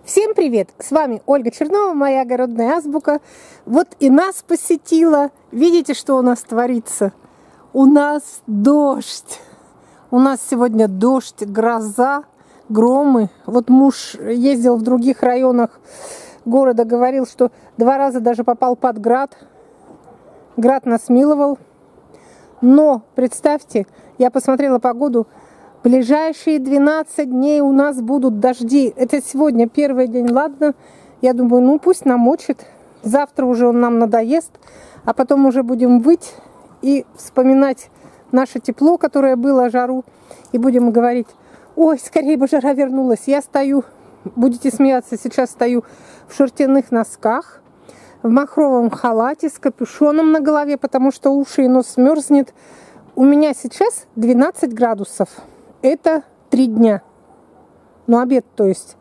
Всем привет! С вами Ольга Чернова, моя огородная азбука. Вот и нас посетила. Видите, что у нас творится? У нас дождь. У нас сегодня дождь, гроза, громы. Вот муж ездил в других районах города, говорил, что 2 раза даже попал под град. Град нас миловал. Но, представьте, я посмотрела погоду. Ближайшие 12 дней у нас будут дожди. Это сегодня первый день, ладно. Я думаю, ну пусть намочит. Завтра уже он нам надоест. А потом уже будем выть и вспоминать наше тепло, которое было, жару. И будем говорить, ой, скорее бы жара вернулась. Я стою, будете смеяться, сейчас стою в шерстяных носках, в махровом халате с капюшоном на голове, потому что уши и нос мерзнет. У меня сейчас 12 градусов. Это 3 дня. Ну, обед, то есть.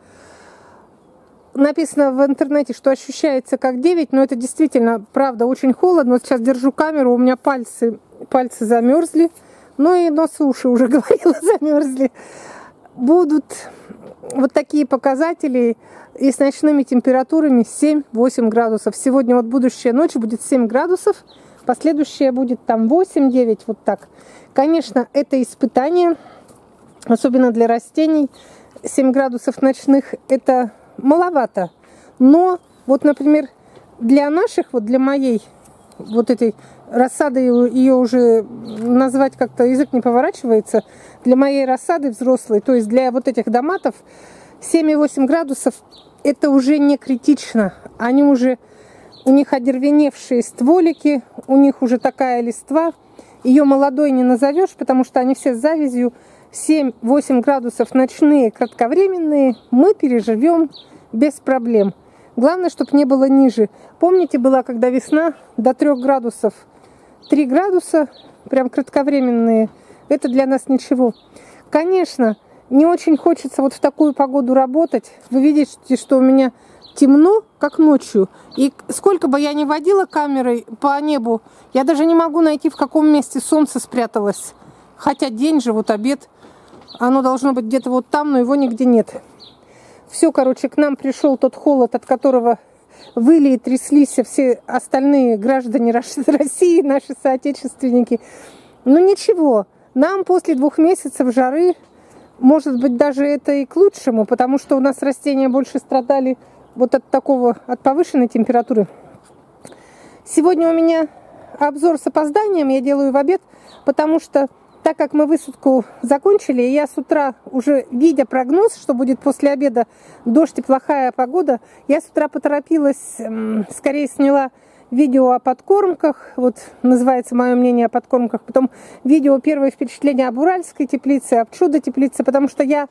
Написано в интернете, что ощущается как 9, но это действительно, правда, очень холодно. Вот сейчас держу камеру, у меня пальцы замерзли. Ну и нос и уши, уже говорила, замерзли. Будут вот такие показатели и с ночными температурами 7-8 градусов. Сегодня вот будущая ночь будет 7 градусов, последующая будет там 8-9, вот так. Конечно, это испытание. Особенно для растений 7 градусов ночных это маловато. Но вот, например, для наших, вот для моей вот этой рассады, ее уже назвать как-то язык не поворачивается, для моей рассады взрослой, то есть для вот этих доматов 7,8 градусов это уже не критично. Они уже, у них одервеневшие стволики, у них уже такая листва. Ее молодой не назовешь, потому что они все с завязью. 7-8 градусов ночные, кратковременные, мы переживем без проблем. Главное, чтобы не было ниже. Помните, была когда весна до 3 градусов. 3 градуса, прям кратковременные, это для нас ничего. Конечно, не очень хочется вот в такую погоду работать. Вы видите, что у меня темно, как ночью. И сколько бы я ни водила камерой по небу, я даже не могу найти, в каком месте солнце спряталось. Хотя день же, вот обед. Оно должно быть где-то вот там, но его нигде нет. Все, короче, к нам пришел тот холод, от которого выли и тряслись все остальные граждане России, наши соотечественники. Но ничего, нам после 2 месяцев жары, может быть, даже это и к лучшему, потому что у нас растения больше страдали вот от повышенной температуры. Сегодня у меня обзор с опозданием, я делаю в обед, потому что так как мы высадку закончили, я с утра, уже видя прогноз, что будет после обеда дождь и плохая погода, я с утра поторопилась, скорее сняла видео о подкормках, вот называется мое мнение о подкормках, потом видео первое впечатление об уральской теплице, об чудо-теплице, потому что я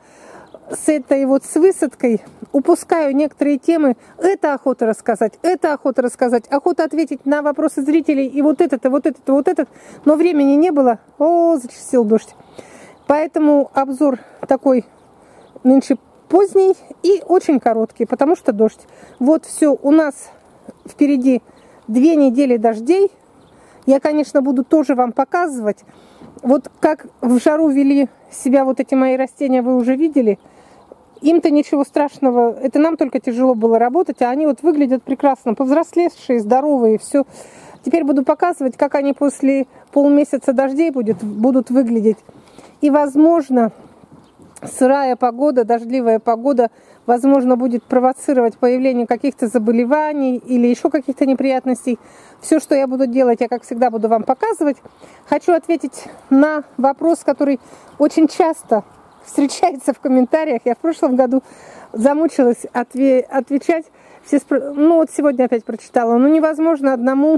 с высадкой упускаю некоторые темы. Это охота рассказать, охота ответить на вопросы зрителей, и вот этот, и вот этот, и вот этот. Но времени не было. О, зачастил дождь. Поэтому обзор такой нынче поздний и очень короткий, потому что дождь. Вот все, у нас впереди 2 недели дождей. Я, конечно, буду тоже вам показывать. Вот как в жару вели себя вот эти мои растения, вы уже видели. Им-то ничего страшного, это нам только тяжело было работать, а они вот выглядят прекрасно, повзрослевшие, здоровые, все. Теперь буду показывать, как они после полмесяца дождей будут выглядеть. И, возможно, сырая погода, дождливая погода, возможно, будет провоцировать появление каких-то заболеваний или еще каких-то неприятностей. Все, что я буду делать, я, как всегда, буду вам показывать. Хочу ответить на вопрос, который очень часто встречается в комментариях. Я в прошлом году замучилась отвечать. Ну вот сегодня опять прочитала. Ну невозможно одному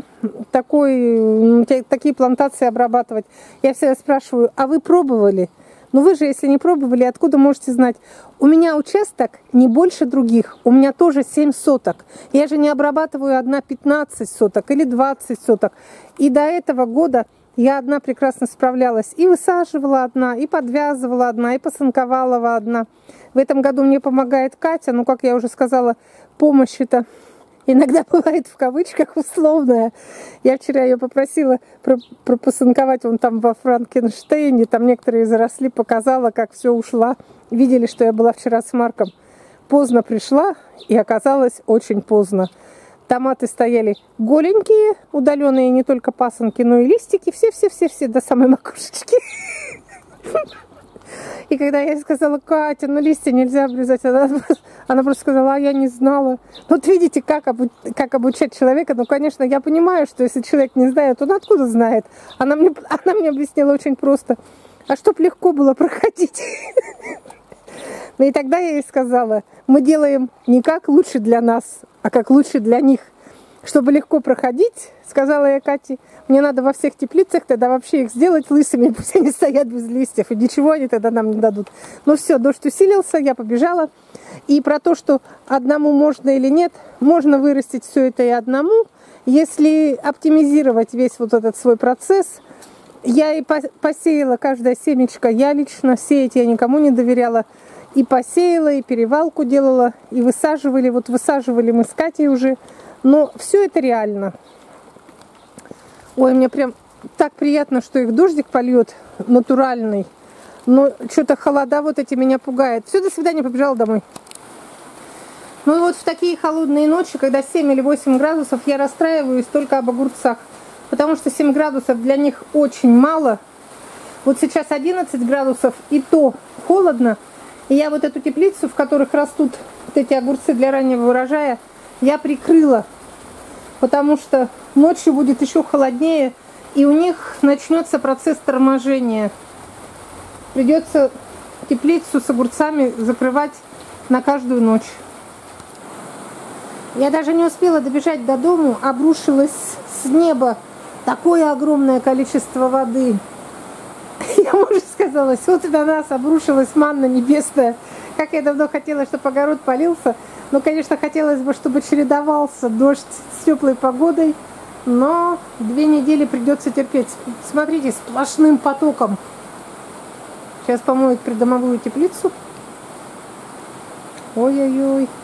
такие плантации обрабатывать. Я всегда спрашиваю, а вы пробовали? Ну вы же, если не пробовали, откуда можете знать? У меня участок не больше других. У меня тоже 7 соток. Я же не обрабатываю одна 15 соток или 20 соток. И до этого года я одна прекрасно справлялась. И высаживала одна, и подвязывала одна, и посынковала одна. В этом году мне помогает Катя. Ну, как я уже сказала, помощь это иногда бывает в кавычках условная. Я вчера ее попросила посынковать вон там во Франкенштейне. Там некоторые заросли, показала, как все ушла. Видели, что я была вчера с Марком. поздно пришла, и оказалось очень поздно. Томаты стояли голенькие, удаленные не только пасынки, но и листики, все до самой макушечки. И когда я ей сказала: Катя, ну листья нельзя обрезать, она просто сказала: а я не знала. Вот видите, как обучать человека. Ну, конечно, я понимаю, что если человек не знает, он откуда знает? Она мне объяснила очень просто. А чтоб легко было проходить. Ну и тогда я ей сказала: мы делаем не как лучше для нас, а как лучше для них. Чтобы легко проходить, сказала я Кате, мне надо во всех теплицах тогда вообще их сделать лысыми, пусть они стоят без листьев, и ничего они тогда нам не дадут. Ну все, дождь усилился, я побежала. И про то, что одному можно или нет, можно вырастить все это и одному, если оптимизировать весь вот этот свой процесс. Я и посеяла каждое семечко, я лично сеять я никому не доверяла. И посеяла, и перевалку делала, и высаживали. Вот высаживали мы с Катей уже. Но все это реально. Ой, мне прям так приятно, что их дождик польет натуральный. Но что-то холода вот эти меня пугает. Все, до свидания, побежала домой. Ну и вот в такие холодные ночи, когда 7 или 8 градусов, я расстраиваюсь только об огурцах. Потому что 7 градусов для них очень мало. Вот сейчас 11 градусов, и то холодно. И я вот эту теплицу, в которых растут вот эти огурцы для раннего урожая, я прикрыла, потому что ночью будет еще холоднее, и у них начнется процесс торможения. Придется теплицу с огурцами закрывать на каждую ночь. Я даже не успела добежать до дому, обрушилось с неба такое огромное количество воды. Я мужу сказала: вот на нас обрушилась манна небесная. Как я давно хотела, чтобы огород полился. Ну, конечно, хотелось бы, чтобы чередовался дождь с теплой погодой. Но 2 недели придется терпеть. Смотрите, сплошным потоком. Сейчас помоют придомовую теплицу. Ой-ой-ой.